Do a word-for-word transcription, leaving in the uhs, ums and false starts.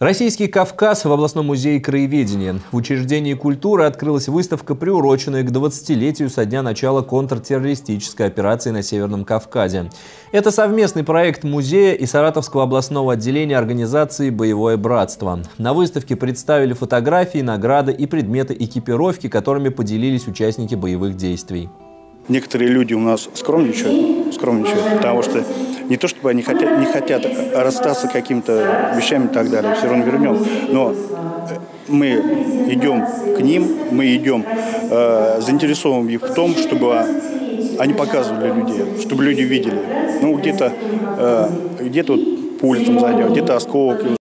Российский Кавказ в областном музее краеведения. В учреждении культуры открылась выставка, приуроченная к двадцатилетию со дня начала контртеррористической операции на Северном Кавказе. Это совместный проект музея и Саратовского областного отделения организации «Боевое братство». На выставке представили фотографии, награды и предметы экипировки, которыми поделились участники боевых действий. Некоторые люди у нас скромничают, скромничают, потому что не то чтобы они хотят, не хотят расстаться какими-то вещами и так далее, все равно вернем. Но мы идем к ним, мы идем, э, заинтересовываем их в том, чтобы они показывали людей, чтобы люди видели. Ну, где-то э, где-то пуля там зайдет, где-то осколки.